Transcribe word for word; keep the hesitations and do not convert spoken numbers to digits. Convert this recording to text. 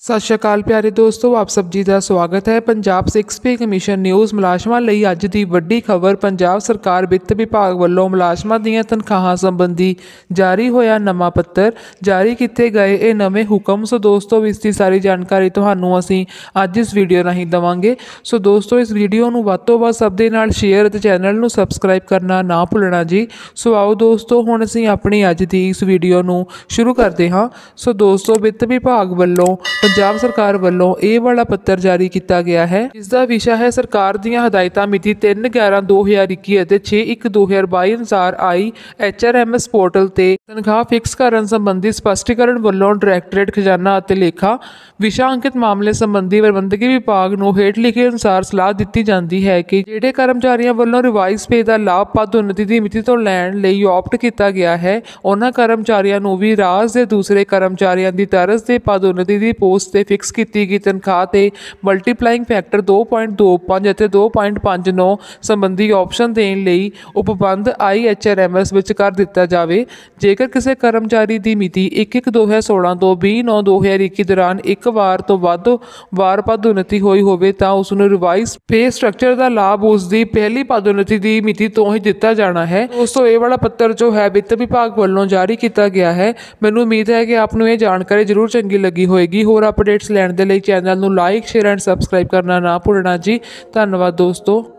ਸਤਿ ਸ਼੍ਰੀ ਅਕਾਲ ਪਿਆਰੇ ਦੋਸਤੋ, ਆਪ ਸਭ ਜੀ ਦਾ ਸਵਾਗਤ ਹੈ। Punjab six pay commission news ਮੁਲਾਜ਼ਮਾਂ ਲਈ ਅੱਜ ਦੀ ਵੱਡੀ ਖਬਰ। ਪੰਜਾਬ ਸਰਕਾਰ ਵਿੱਤ ਵਿਭਾਗ ਵੱਲੋਂ ਮੁਲਾਜ਼ਮਾਂ ਦੀਆਂ ਤਨਖਾਹਾਂ ਸੰਬੰਧੀ ਜਾਰੀ ਹੋਇਆ ਨਵਾਂ ਪੱਤਰ, ਜਾਰੀ ਕੀਤੇ ਗਏ ਇਹ ਨਵੇਂ ਹੁਕਮ। ਸੋ ਦੋਸਤੋ, ਇਸ ਦੀ ਸਾਰੀ ਜਾਣਕਾਰੀ ਤੁਹਾਨੂੰ ਅਸੀਂ ਅੱਜ ਇਸ ਵੀਡੀਓ ਰਾਹੀਂ ਦੇਵਾਂਗੇ। ਸੋ ਦੋਸਤੋ, ਇਸ ਵੀਡੀਓ ਨੂੰ ਵੱਧ ਤੋਂ ਵੱਧ ਸਭ ਦੇ ਨਾਲ ਸ਼ੇਅਰ ਅਤੇ ਚੈਨਲ ਨੂੰ ਸਬਸਕ੍ਰਾਈਬ ਕਰਨਾ ਨਾ ਭੁੱਲਣਾ ਜੀ। ਸੋ ਆਓ ਦੋਸਤੋ, ਹੁਣ ਅਸੀਂ ਆਪਣੀ ਅੱਜ ਦੀ ਇਸ ਵੀਡੀਓ ਨੂੰ ਸ਼ੁਰੂ ਕਰਦੇ ਹਾਂ। ਸੋ ਦੋਸਤੋ, ਵਿੱਤ ਵਿਭਾਗ ਵੱਲੋਂ ਪੰਜਾਬ ਸਰਕਾਰ ਵੱਲੋਂ ਇਹ ਵਾਲਾ ਪੱਤਰ ਜਾਰੀ ਕੀਤਾ ਗਿਆ ਹੈ, ਜਿਸ ਦਾ ਵਿਸ਼ਾ ਹੈ ਸਰਕਾਰ ਦੀਆਂ ਹਦਾਇਤਾਂ ਮਿਤੀ ਤਿੰਨ ਗਿਆਰਾਂ ਦੋ ਹਜ਼ਾਰ ਇੱਕੀ ਅਤੇ ਛੇ ਇੱਕ ਦੋ ਹਜ਼ਾਰ ਬਾਈ ਅਨੁਸਾਰ I H R M S portal ਤੇ ਤਨਖਾਹ ਫਿਕਸ ਕਰਨ ਸੰਬੰਧੀ ਸਪਸ਼ਟੀਕਰਨ ਵੱਲੋਂ ਡਾਇਰੈਕਟਰੇਟ ਖਜ਼ਾਨਾ ਅਤੇ ਲੇਖਾ ਵਿਸ਼ਾ ਅੰਕਿਤ ਮਾਮਲੇ ਸੰਬੰਧੀ ਪ੍ਰਬੰਧਕੀ ਵਿਭਾਗ ਨੂੰ ਹੇਠ ਲਿਖੇ ਅਨੁਸਾਰ ਸਲਾਹ ਦਿੱਤੀ ਜਾਂਦੀ ਹੈ ਕਿ ਜਿਹੜੇ ਕਰਮਚਾਰੀਆਂ ਵੱਲੋਂ ਰਿਵਾਈਜ਼ ਪੇ ਦਾ ਲਾਭ ਪਦ ਉੱਨਤੀ ਦੀ ਮਿਤੀ ਤੋਂ ਲੈਣ ਲਈ ਆਪਟ ਕੀਤਾ ਗਿਆ ਹੈ, ਉਹਨਾਂ ਕਰਮਚਾਰੀਆਂ ਨੂੰ ਵੀ ਰਾਜ ਦੇ ਦੂਸਰੇ ਕਰਮਚਾਰੀਆਂ ਦੀ ਤਰਜ਼ ਤੇ ਪਦ ਉੱਨਤੀ ਦੀ ਪੋਸਟ ਤੇ ਫਿਕਸ ਕੀਤੀ ਗਈ ਤਨਖਾਹ ਤੇ ਮਲਟੀਪਲਾਈਂਗ ਫੈਕਟਰ ਦੋ ਪੁਆਇੰਟ ਦੋ ਪੰਜ ਅਤੇ ਦੋ ਪੁਆਇੰਟ ਪੰਜ ਨੌ ਸੰਬੰਧੀ ਆਪਸ਼ਨ ਦੇਣ ਲਈ ਉਪਬੰਧ I H R M S ਵਿੱਚ ਕਰ ਦਿੱਤਾ ਜਾਵੇ। ਜੇਕਰ ਕਿਸੇ ਕਰਮਚਾਰੀ ਦੀ ਮਿਤੀ ਇੱਕ ਇੱਕ ਦੋ ਹਜ਼ਾਰ ਸੋਲਾਂ ਤੋਂ ਵੀਹ ਨੌ ਦੋ ਹਜ਼ਾਰ ਇੱਕੀ ਦੌਰਾਨ ਇੱਕ ਵਾਰ ਤੋਂ ਵੱਧ ਵਾਰ ਪਦ ਉੱਨਤੀ ਹੋਈ ਹੋਵੇ ਤਾਂ ਉਸ ਨੂੰ ਰਿਵਾਈਜ਼ ਪੇ ਸਟਰਕਚਰ ਦਾ ਲਾਭ ਉਸ ਦੀ ਪਹਿਲੀ ਪਦ ਉੱਨਤੀ ਦੀ ਮਿਤੀ ਤੋਂ ਹੀ ਦਿੱਤਾ ਜਾਣਾ ਹੈ। ਦੋਸਤੋ, ਇਹ ਵਾਲਾ ਪੱਤਰ ਜੋ ਹੈ ਵਿੱਤ ਵਿਭਾਗ ਵੱਲੋਂ ਜਾਰੀ ਕੀਤਾ ਗਿਆ ਹੈ। ਮੈਨੂੰ ਉਮੀਦ ਹੈ ਕਿ ਆਪ ਨੂੰ ਇਹ ਜਾਣਕਾਰੀ ਜ਼ਰੂਰ ਚੰਗੀ ਲੱਗੀ ਹੋਏਗੀ। ਹੋਰ ਅਪਡੇਟਸ ਲੈਣ ਦੇ ਲਈ ਚੈਨਲ ਨੂੰ ਲਾਈਕ, ਸ਼ੇਅਰ ਐਂਡ ਸਬਸਕ੍ਰਾਈਬ ਕਰਨਾ ਨਾ ਭੁੱਲਣਾ ਜੀ। ਧੰਨਵਾਦ ਦੋਸਤੋ।